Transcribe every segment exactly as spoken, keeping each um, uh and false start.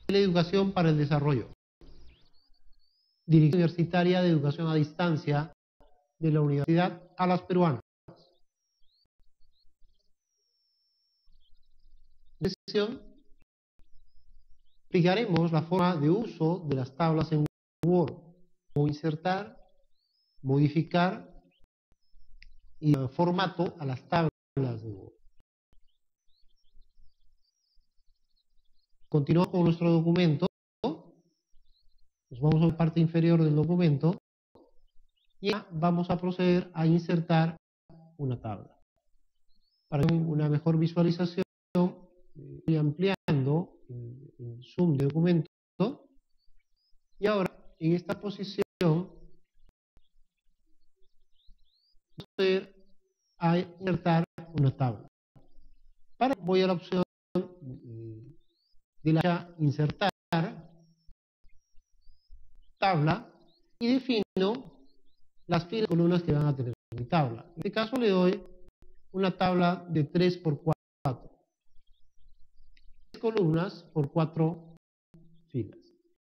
la Educación para el Desarrollo. Dirección Universitaria de Educación a Distancia de la Universidad Alas Peruanas. En esta sesión explicaremos la forma de uso de las tablas en Word, cómo insertar, modificar y formato a las tablas de Word. Continuamos con nuestro documento. Nos vamos a la parte inferior del documento y vamos a proceder a insertar una tabla. Para una mejor visualización, estoy ampliando el, el zoom de documento y ahora en esta posición vamos a proceder a insertar una tabla. Para voy a la opción de la insertar tabla y defino las filas y columnas que van a tener mi tabla. En este caso le doy una tabla de tres por cuatro. tres columnas por cuatro filas.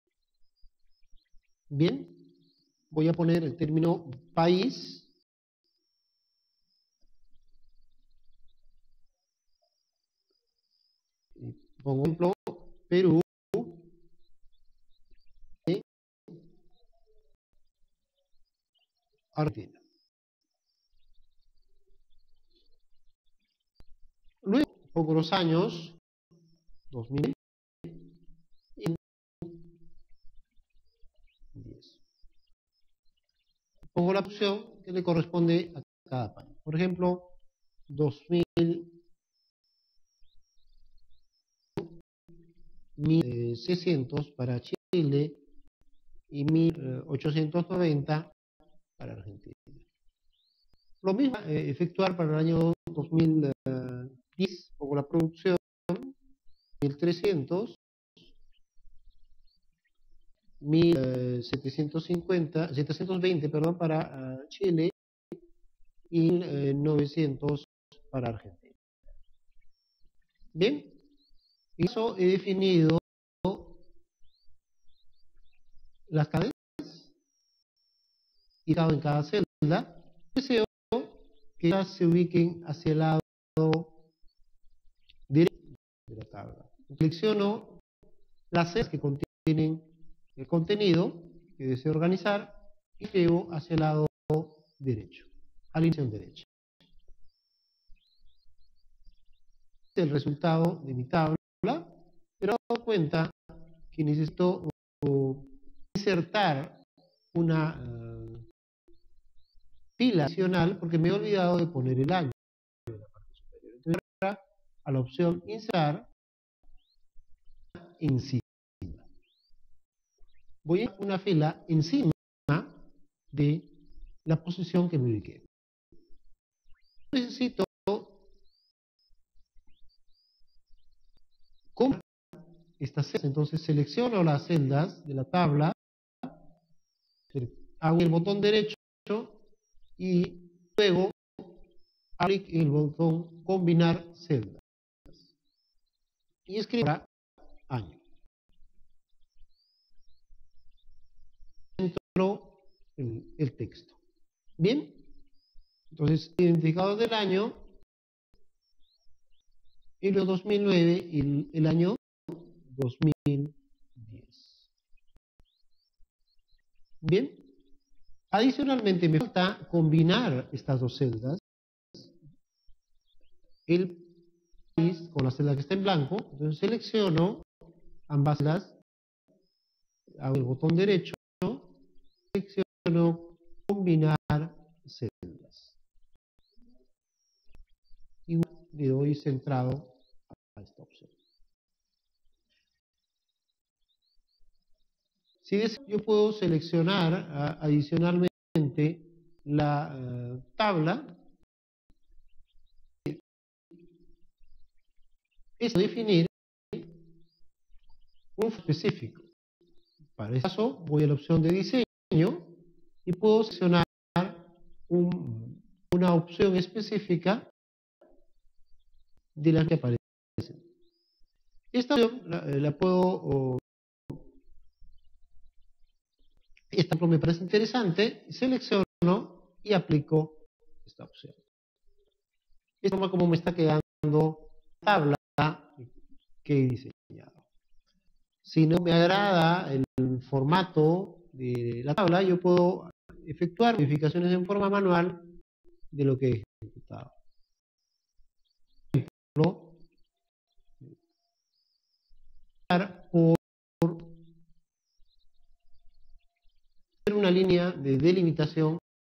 Bien, voy a poner el término país. Pongo ejemplo Perú. Argentina. Luego, pongo los años, dos mil diez. Pongo la opción que le corresponde a cada país. Por ejemplo, dos mil, mil seiscientos para Chile y mil ochocientos noventa para Argentina. Lo mismo eh, efectuar para el año dos mil diez, pongo la producción, mil trescientos, mil setecientos cincuenta, setecientos veinte perdón, para uh, Chile y eh, novecientos para Argentina. Bien, eso he definido las cadenas y en cada celda. Deseo que ellas se ubiquen hacia el lado derecho de la tabla. Selecciono las celdas que contienen el contenido que deseo organizar y llevo hacia el lado derecho, alineación derecha. Este es el resultado de mi tabla, pero he dado cuenta que necesito uh, insertar una uh, fila adicional porque me he olvidado de poner el año en la parte superior. Entonces ahora a la opción insertar encima. Voy a una fila encima de la posición que me ubiqué. Necesito comprar estas celdas, entonces selecciono las celdas de la tabla, hago el botón derecho y luego hago clic en el botón combinar celdas y escribo año. Dentro el, el texto. Bien, entonces identificador del año, el dos mil nueve y el, el año dos mil diez. Bien, adicionalmente me falta combinar estas dos celdas, el país con la celda que está en blanco. Entonces selecciono ambas celdas, hago el botón derecho, selecciono combinar celdas y le doy centrado a esta opción. Si deseo, yo puedo seleccionar uh, adicionalmente la uh, tabla, es definir un específico. Para este caso voy a la opción de diseño y puedo seleccionar un, una opción específica de las que aparecen. Esta opción la, la puedo Este ejemplo me parece interesante, selecciono y aplico esta opción. De esta forma como me está quedando la tabla que he diseñado. Si no me agrada el formato de la tabla, yo puedo efectuar modificaciones en forma manual de lo que he ejecutado. Por ejemplo, por una línea de delimitación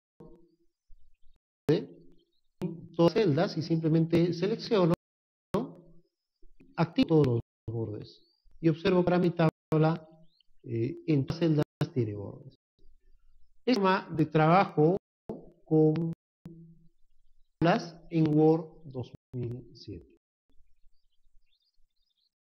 de todas las celdas y simplemente selecciono, activo todos los bordes y observo para mi tabla eh, en todas las celdas tiene bordes. Es forma de trabajo con tablas en Word dos mil siete.